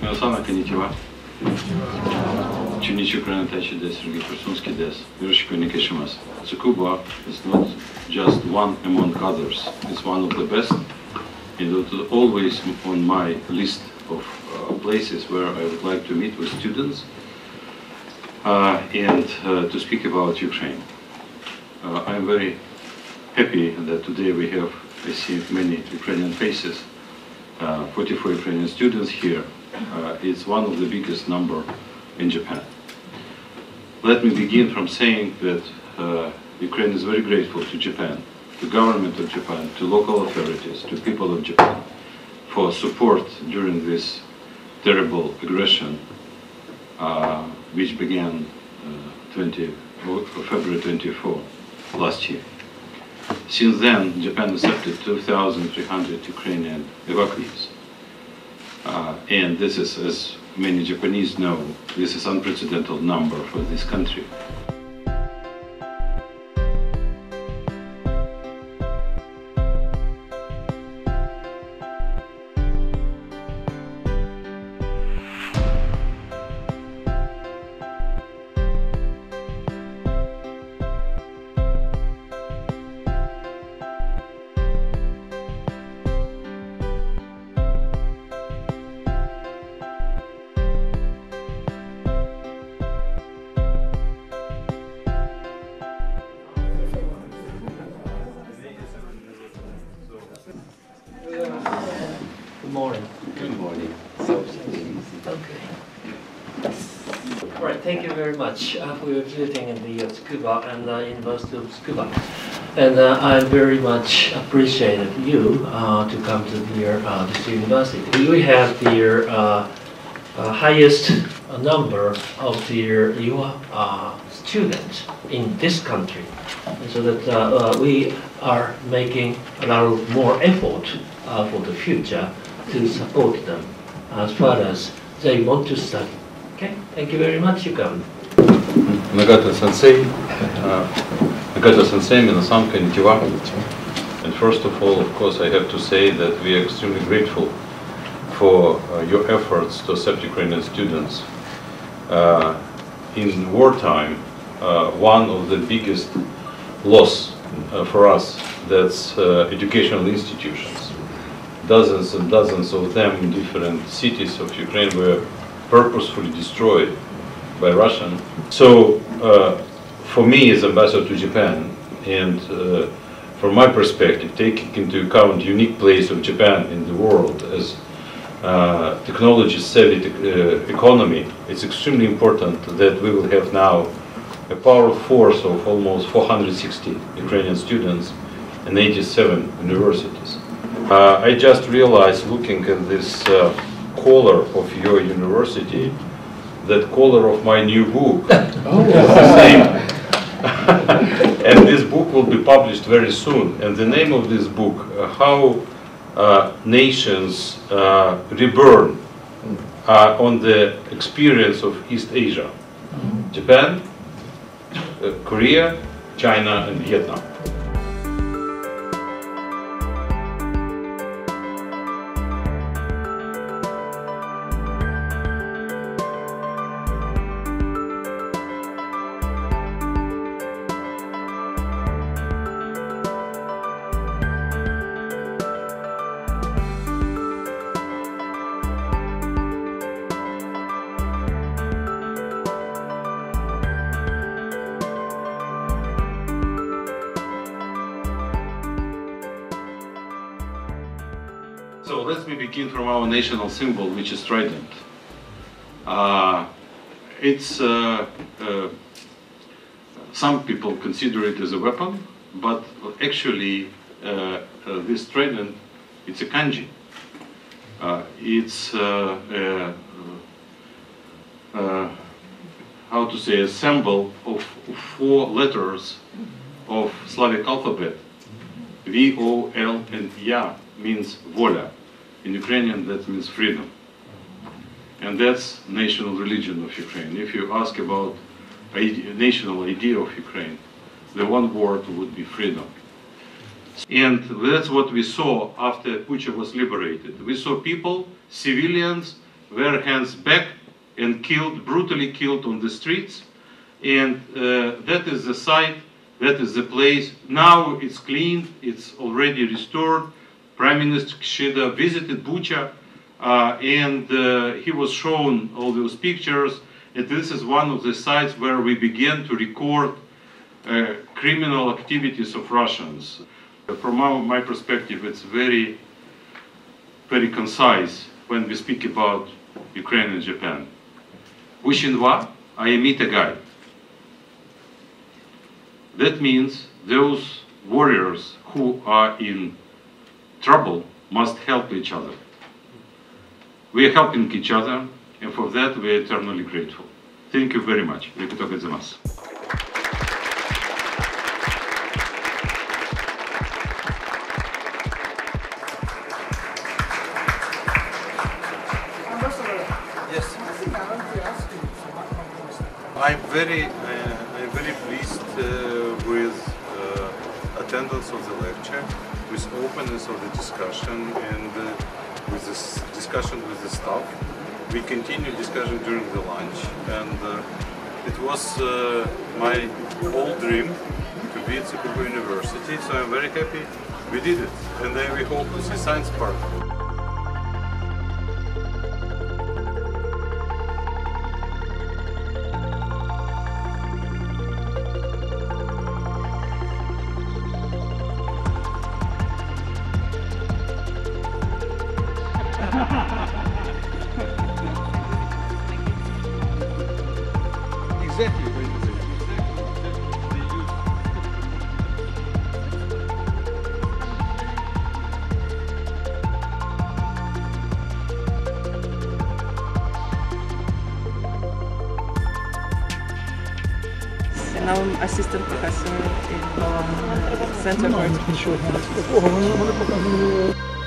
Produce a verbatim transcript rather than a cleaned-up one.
Miloslavna konnichiwa. Chunichi Pranatachi des, Sergei Persunski des, Yoroshiku Nikeshimasu. Tsukuba is not just one among others. It's one of the best. It was always on my list of uh, places where I would like to meet with students uh, and uh, to speak about Ukraine. Uh, I'm very happy that today we have, I see many Ukrainian faces, uh, forty-four Ukrainian students here. Uh, it's one of the biggest number in Japan. Let me begin from saying that uh, Ukraine is very grateful to Japan, to government of Japan, to local authorities, to people of Japan for support during this terrible aggression uh, which began uh, February twenty-fourth last year. Since then, Japan accepted two thousand three hundred Ukrainian evacuees. Uh, and this is, as many Japanese know, this is unprecedented number for this country. Good morning. Good morning. Okay. All right, thank you very much uh, for your visiting in the uh, Tsukuba and uh, University of Tsukuba. And uh, I very much appreciated you uh, to come to the, uh, this university. We have the uh, uh, highest number of the your uh, students in this country, and so that uh, uh, we are making a lot more effort uh, for the future to support them as far as they want to study. Okay, thank you very much. You come. Nagata Sensei, Nagata Sensei, minasan konnichiwa. And first of all, of course, I have to say that we are extremely grateful for uh, your efforts to accept Ukrainian students. Uh, in wartime, uh, one of the biggest loss uh, for us, that's uh, educational institutions. Dozens and dozens of them in different cities of Ukraine were purposefully destroyed by Russian. So, uh, for me as ambassador to Japan, and uh, from my perspective, taking into account the unique place of Japan in the world as uh, technology-savvy uh, economy, it's extremely important that we will have now a power force of almost four hundred sixty Ukrainian students in eighty-seven universities. Uh, I just realized, looking at this uh, collar of your university, that collar of my new book oh. is the same. And this book will be published very soon. And the name of this book, uh, How uh, Nations uh, Reborn uh, on the Experience of East Asia. Mm-hmm. Japan, uh, Korea, China, and Vietnam. So let me begin from our national symbol, which is trident. Uh, it's uh, uh, some people consider it as a weapon, but actually uh, uh, this trident, it's a kanji. Uh, it's uh, uh, uh, how to say a symbol of four letters of Slavic alphabet. V, O, L, and Ya means voля. In Ukrainian, that means freedom. And that's national religion of Ukraine. If you ask about a national idea of Ukraine, the one word would be freedom. And that's what we saw after Bucha was liberated. We saw people, civilians, their hands back and killed, brutally killed on the streets. And uh, that is the site, that is the place. Now it's cleaned, it's already restored. Prime Minister Kishida visited Bucha, uh, and uh, he was shown all those pictures. And this is one of the sites where we began to record uh, criminal activities of Russians. From our, my perspective, it's very, very concise when we speak about Ukraine and Japan. Вишенва, I meet a guy. That means those warriors who are in trouble must help each other. We are helping each other, and for that we are eternally grateful. Thank you very much. Arigatou gozaimasu. Yes. I'm very, uh, I'm very pleased uh, with uh, attendance of the lecture, with openness of the discussion, and uh, with this discussion with the staff. We continued discussion during the lunch, and uh, it was uh, my old dream to be at Tsukuba University, so I'm very happy we did it, and then we hope to see Science Park. Exactly. And now I'm assistant professor in um, Center for Artificial Intelligence.